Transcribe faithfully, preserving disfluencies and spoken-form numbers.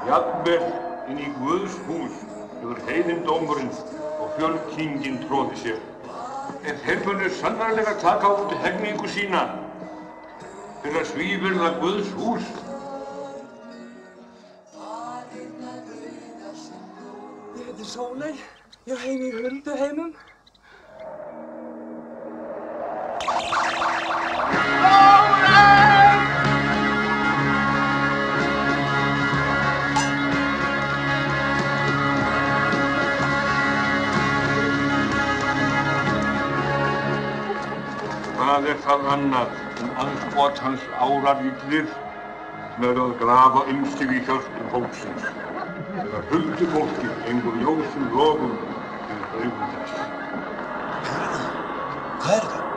Jafnvel inn í Guðs hús hefur heiðindómurinn og fjölkyngin tróði sér. En þeir munu sannarlega taka út hegningu sína fyrir að svívirða Guðs hús. Ég heiti Sóley. Ég heim í Hulduheimum. Hvað er það annað en andskot hans áralillir sem eru að grafa um sig í hjörtum fólksins þegar huldufólkið gengur ljósum logum fyrir augum þess. Hvað er það?